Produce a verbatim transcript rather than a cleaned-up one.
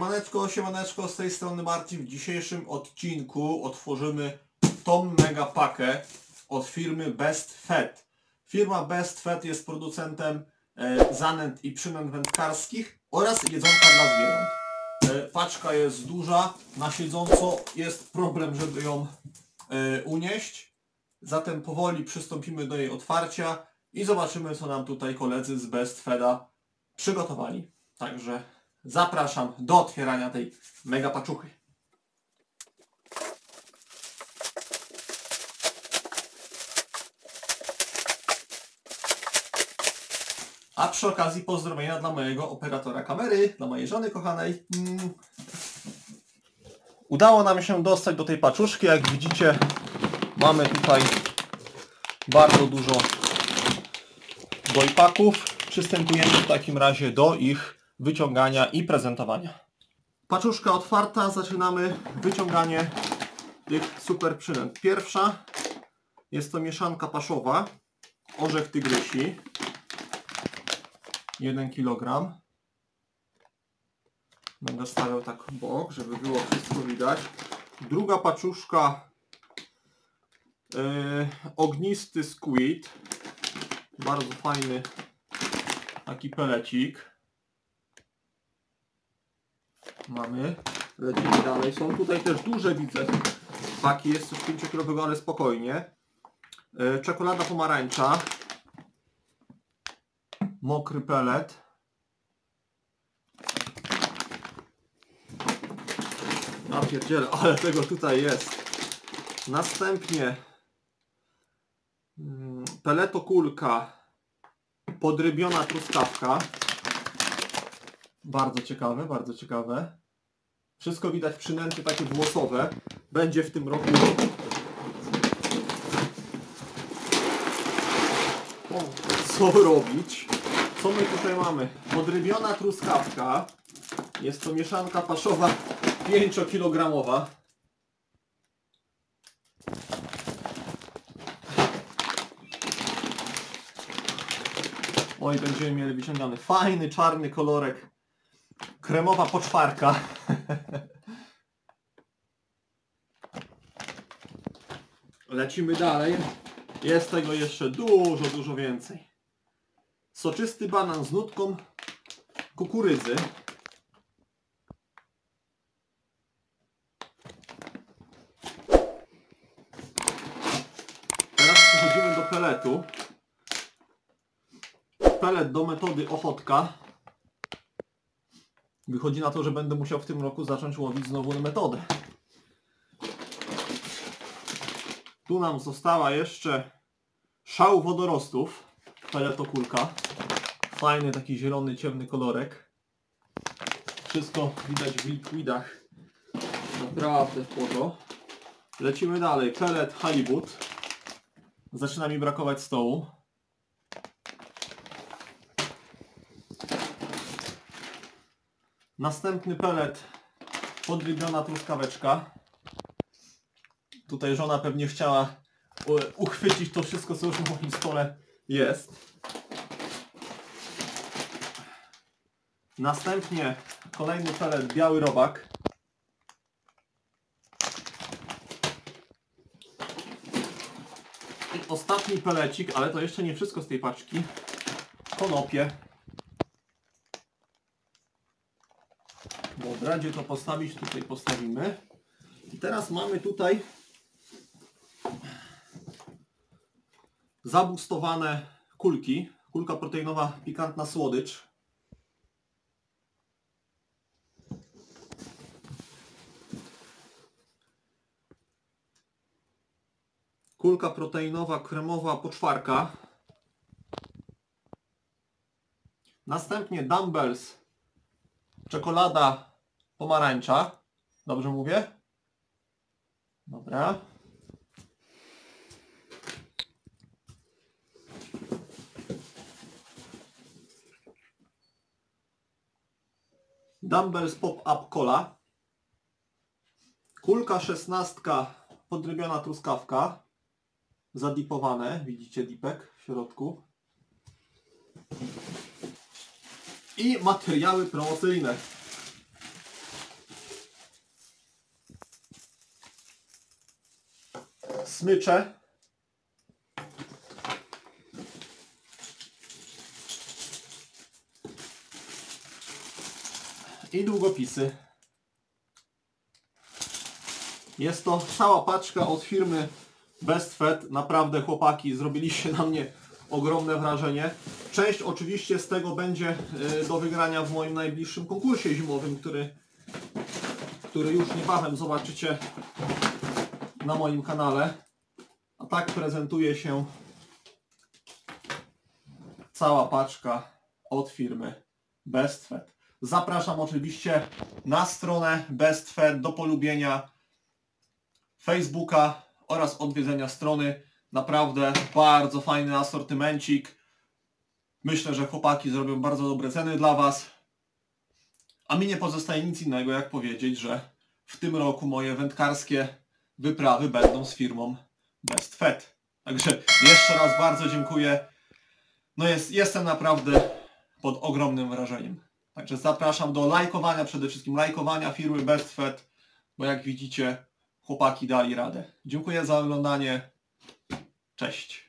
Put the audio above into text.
Siemaneczko, siemaneczko, z tej strony Marcin. W dzisiejszym odcinku otworzymy tą mega pakę od firmy Best Phet. Firma Best Phet jest producentem e, zanęt i przynęt wędkarskich oraz jedzonka dla zwierząt. E, paczka jest duża, na siedząco jest problem, żeby ją e, unieść. Zatem powoli przystąpimy do jej otwarcia i zobaczymy, co nam tutaj koledzy z Best Pheta przygotowali. Także zapraszam do otwierania tej mega paczuchy. A przy okazji pozdrowienia dla mojego operatora kamery, dla mojej żony kochanej. Mm. Udało nam się dostać do tej paczuszki. Jak widzicie, mamy tutaj bardzo dużo dojpaków. Przystępujemy w takim razie do ich wyciągania i prezentowania. Paczuszka otwarta, zaczynamy wyciąganie tych super przynęt. Pierwsza jest to mieszanka paszowa, orzech tygrysi, jeden kilogram. Będę stawiał tak w bok, żeby było wszystko widać. Druga paczuszka, yy, ognisty squid, bardzo fajny taki pelecik. Mamy, lecimy dalej. Są tutaj też duże, widzę, paki, jest coś pięciokilowego, ale spokojnie. Yy, czekolada pomarańcza, mokry pelet, ja pierdzielę, ale tego tutaj jest. Następnie yy, peletokulka, podrybiona truskawka. Bardzo ciekawe, bardzo ciekawe. Wszystko widać, przynęty takie włosowe. Będzie w tym roku. O, co robić? Co my tutaj mamy? Podrybiona truskawka. Jest to mieszanka paszowa pięciokilogramowa. Oj, będziemy mieli wyciągany fajny, czarny kolorek. Kremowa poczwarka. Lecimy dalej. Jest tego jeszcze dużo, dużo więcej. Soczysty banan z nutką kukurydzy. Teraz przechodzimy do peletu. Pelet do metody ochotka. Wychodzi na to, że będę musiał w tym roku zacząć łowić znowu na metodę. Tu nam została jeszcze szał wodorostów. Peletokulka. Fajny taki zielony, ciemny kolorek. Wszystko widać w likwidach. Naprawdę spoko. Lecimy dalej. Pelet halibut. Zaczyna mi brakować stołu. Następny pelet, podrybiona truskaweczka. Tutaj żona pewnie chciała uchwycić to wszystko, co już w moim stole jest. Następnie kolejny pelet, biały robak. I ostatni pelecik, ale to jeszcze nie wszystko z tej paczki. Konopie. Dobra, gdzie to postawić? Tutaj postawimy. I teraz mamy tutaj zabustowane kulki. Kulka proteinowa, pikantna słodycz. Kulka proteinowa, kremowa poczwarka. Następnie dumbbells, czekolada pomarańcza. Dobrze mówię? Dobra. Dumbbells pop-up cola. Kulka szesnastka, podrybiona truskawka. Zadipowane. Widzicie dipek w środku. I materiały promocyjne. smycze. I długopisy. Jest to cała paczka od firmy Best Fet. Naprawdę chłopaki zrobiliście na mnie ogromne wrażenie. Część oczywiście z tego będzie do wygrania w moim najbliższym konkursie zimowym, który, który już niebawem zobaczycie na moim kanale. A tak prezentuje się cała paczka od firmy Best Fet. Zapraszam oczywiście na stronę Best Fet do polubienia Facebooka oraz odwiedzenia strony. Naprawdę bardzo fajny asortymencik. Myślę, że chłopaki zrobią bardzo dobre ceny dla Was. A mi nie pozostaje nic innego jak powiedzieć, że w tym roku moje wędkarskie wyprawy będą z firmą Best Fet. Także jeszcze raz bardzo dziękuję. No jest, jestem naprawdę pod ogromnym wrażeniem. Także zapraszam do lajkowania, przede wszystkim lajkowania firmy Best Fet, bo jak widzicie chłopaki dali radę. Dziękuję za oglądanie. Cześć.